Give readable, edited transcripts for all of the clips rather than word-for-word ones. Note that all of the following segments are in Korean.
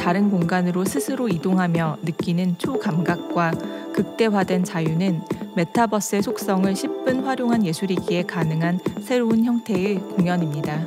다른 공간으로 스스로 이동하며 느끼는 초감각과 극대화된 자유는 메타버스의 속성을 10분 활용한 예술이기에 가능한 새로운 형태의 공연입니다.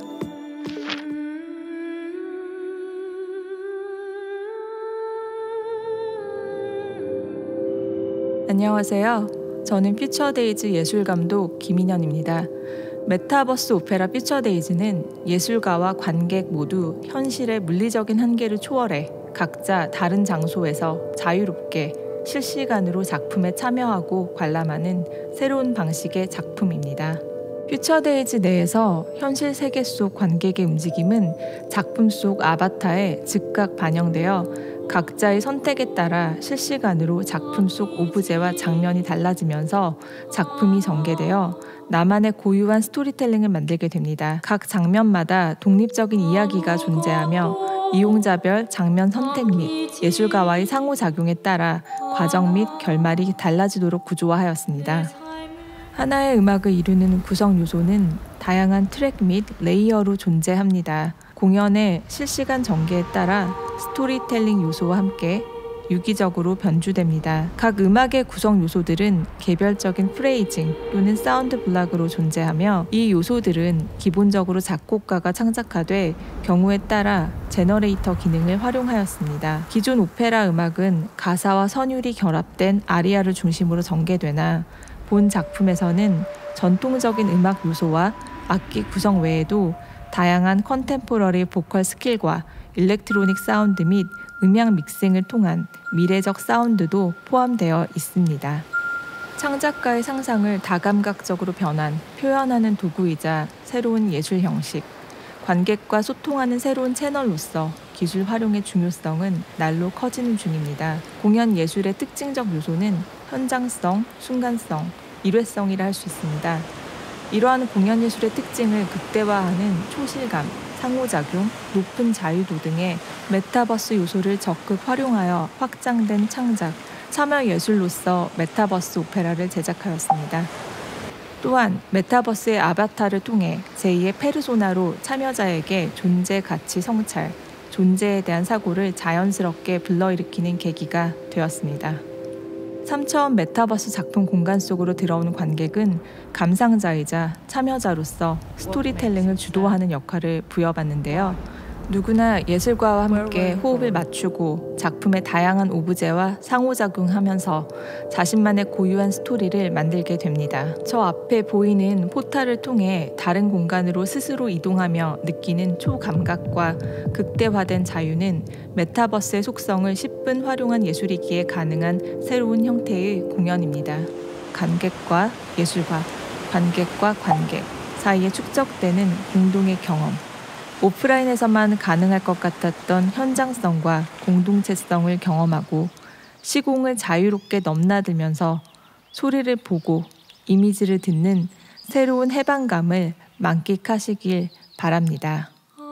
안녕하세요. 저는 퓨처데이즈 예술감독 김인현입니다. 메타버스 오페라 퓨처데이즈는 예술가와 관객 모두 현실의 물리적인 한계를 초월해 각자 다른 장소에서 자유롭게 실시간으로 작품에 참여하고 관람하는 새로운 방식의 작품입니다. 퓨처데이즈 내에서 현실 세계 속 관객의 움직임은 작품 속 아바타에 즉각 반영되어 각자의 선택에 따라 실시간으로 작품 속 오브제와 장면이 달라지면서 작품이 전개되어 나만의 고유한 스토리텔링을 만들게 됩니다. 각 장면마다 독립적인 이야기가 존재하며 이용자별 장면 선택 및 예술가와의 상호작용에 따라 과정 및 결말이 달라지도록 구조화하였습니다. 하나의 음악을 이루는 구성 요소는 다양한 트랙 및 레이어로 존재합니다. 공연의 실시간 전개에 따라 스토리텔링 요소와 함께 유기적으로 변주됩니다. 각 음악의 구성 요소들은 개별적인 프레이징 또는 사운드 블락으로 존재하며 이 요소들은 기본적으로 작곡가가 창작하되 경우에 따라 제너레이터 기능을 활용하였습니다. 기존 오페라 음악은 가사와 선율이 결합된 아리아를 중심으로 전개되나 본 작품에서는 전통적인 음악 요소와 악기 구성 외에도 다양한 컨템포러리 보컬 스킬과 일렉트로닉 사운드 및 음향 믹싱을 통한 미래적 사운드도 포함되어 있습니다. 창작가의 상상을 다감각적으로 표현하는 도구이자 새로운 예술 형식, 관객과 소통하는 새로운 채널로서 기술 활용의 중요성은 날로 커지는 중입니다. 공연 예술의 특징적 요소는 현장성, 순간성, 일회성이라 할 수 있습니다. 이러한 공연 예술의 특징을 극대화하는 초실감, 상호작용, 높은 자유도 등의 메타버스 요소를 적극 활용하여 확장된 창작, 참여 예술로서 메타버스 오페라를 제작하였습니다. 또한 메타버스의 아바타를 통해 제2의 페르소나로 참여자에게 존재 가치 성찰, 존재에 대한 사고를 자연스럽게 불러일으키는 계기가 되었습니다. 3차원 메타버스 작품 공간 속으로 들어오는 관객은 감상자이자 참여자로서 스토리텔링을 주도하는 역할을 부여받는데요. 누구나 예술가와 함께 호흡을 맞추고 작품의 다양한 오브제와 상호작용하면서 자신만의 고유한 스토리를 만들게 됩니다. 저 앞에 보이는 포탈을 통해 다른 공간으로 스스로 이동하며 느끼는 초감각과 극대화된 자유는 메타버스의 속성을 10분 활용한 예술이기에 가능한 새로운 형태의 공연입니다. 관객과 예술가, 관객과 관객 사이에 축적되는 공동의 경험, 오프라인에서만 가능할 것 같았던 현장성과 공동체성을 경험하고 시공을 자유롭게 넘나들면서 소리를 보고 이미지를 듣는 새로운 해방감을 만끽하시길 바랍니다.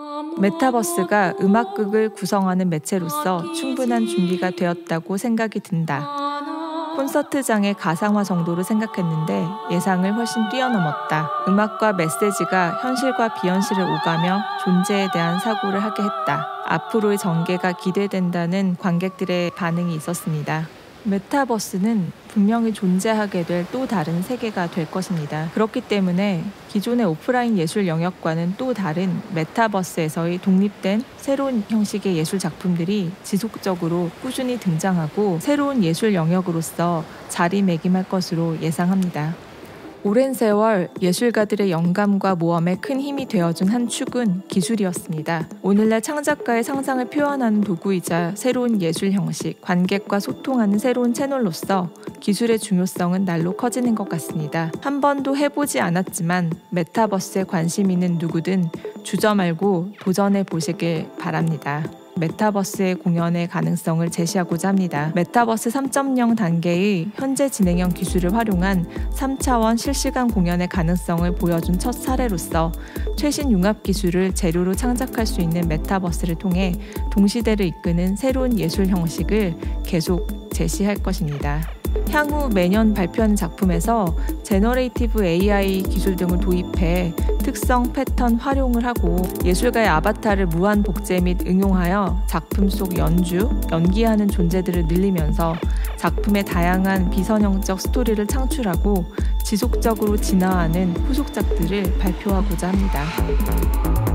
메타버스가 음악극을 구성하는 매체로서 충분한 준비가 되었다고 생각이 든다. 콘서트장의 가상화 정도로 생각했는데 예상을 훨씬 뛰어넘었다. 음악과 메시지가 현실과 비현실을 오가며 존재에 대한 사고를 하게 했다. 앞으로의 전개가 기대된다는 관객들의 반응이 있었습니다. 메타버스는 분명히 존재하게 될 또 다른 세계가 될 것입니다. 그렇기 때문에 기존의 오프라인 예술 영역과는 또 다른 메타버스에서의 독립된 새로운 형식의 예술 작품들이 지속적으로 꾸준히 등장하고 새로운 예술 영역으로서 자리매김할 것으로 예상합니다. 오랜 세월 예술가들의 영감과 모험에 큰 힘이 되어준 한 축은 기술이었습니다. 오늘날 창작가의 상상을 표현하는 도구이자 새로운 예술 형식, 관객과 소통하는 새로운 채널로서 기술의 중요성은 날로 커지는 것 같습니다. 한 번도 해보지 않았지만 메타버스에 관심 있는 누구든 주저 말고 도전해 보시길 바랍니다. 메타버스의 공연의 가능성을 제시하고자 합니다. 메타버스 3.0 단계의 현재 진행형 기술을 활용한 3차원 실시간 공연의 가능성을 보여준 첫 사례로서 최신 융합 기술을 재료로 창작할 수 있는 메타버스를 통해 동시대를 이끄는 새로운 예술 형식을 계속 제시할 것입니다. 향후 매년 발표하는 작품에서 제너레이티브 AI 기술 등을 도입해 특성 패턴 활용을 하고 예술가의 아바타를 무한 복제 및 응용하여 작품 속 연기하는 존재들을 늘리면서 작품의 다양한 비선형적 스토리를 창출하고 지속적으로 진화하는 후속작들을 발표하고자 합니다.